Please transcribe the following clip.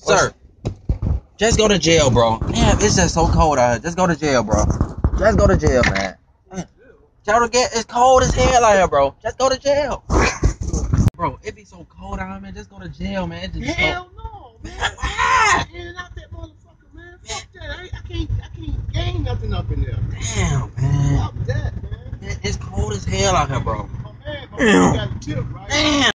Sir, just go to jail, bro. Damn, it's just so cold out here. Just go to jail, bro. Just go to jail, man. It's cold as hell out here, bro. Just go to jail. Bro, it be so cold out here, man. Just go to jail, man. Hell no, man. In and out that motherfucker, man. Fuck that. I can't gain nothing up in there. Damn, man. Fuck that, man. It's cold as hell out here, bro. Oh, man, you got a tip, right? Damn.